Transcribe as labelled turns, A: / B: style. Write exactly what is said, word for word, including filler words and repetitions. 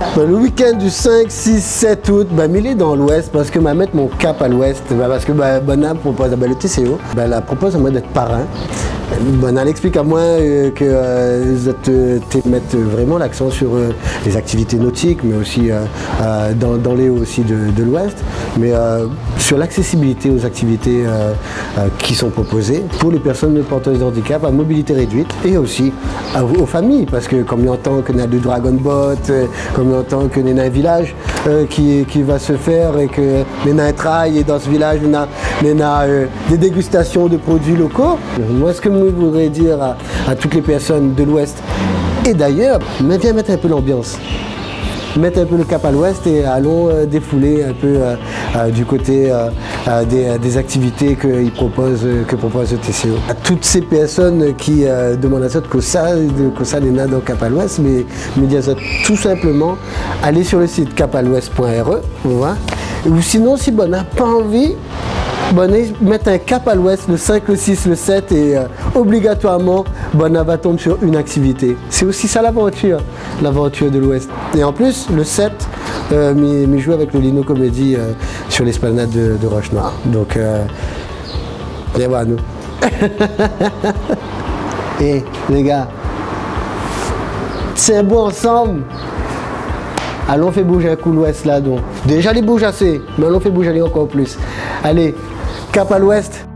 A: Ben, le week-end du cinq, six, sept août, ben, il est dans l'ouest parce que je mettre mon cap à l'ouest. Ben, parce que ben, Bona propose, ben, le T C O, ben, elle propose à moi d'être parrain. Ben, elle explique à moi euh, que euh, tu mettre vraiment l'accent sur euh, les activités nautiques, mais aussi euh, euh, dans, dans les hauts aussi de, de l'ouest, mais euh, sur l'accessibilité aux activités euh, euh, qui sont proposées pour les personnes porteuses de handicap à mobilité réduite et aussi à, aux familles, parce que comme on entend qu'on a du Dragon Boat, euh, comme on entend qu'on est dans un village euh, qui, qui va se faire et que on a un trail et dans ce village on a, on a euh, des dégustations de produits locaux. Moi, ce que je voudrais dire à, à toutes les personnes de l'Ouest et d'ailleurs, mais viens mettre un peu l'ambiance. Mettre un peu le cap à l'ouest et allons euh, défouler un peu euh, euh, du côté euh, euh, des, des activités que, il propose, euh, que propose le T C O. À toutes ces personnes qui euh, demandent à ça, que ça, que ça n'est pas dans cap à l'ouest, mais me dire ça tout simplement, allez sur le site cap à l'ouest point R E, ou sinon si on n'a pas envie, Bonnet mettre un cap à l'ouest, le cinq, le six, le sept et euh, obligatoirement Bonnet va tomber sur une activité. C'est aussi ça l'aventure, l'aventure de l'ouest. Et en plus, le sept, euh, m'y joue avec le Lino Comédie euh, sur l'esplanade de, de Roche-Noire. Donc, euh, viens voir nous. Et les gars, c'est bon ensemble. Allons faire bouger un coup l'ouest là donc. Déjà les bouge assez, mais allons faire bouger encore plus. Allez, cap à l'ouest.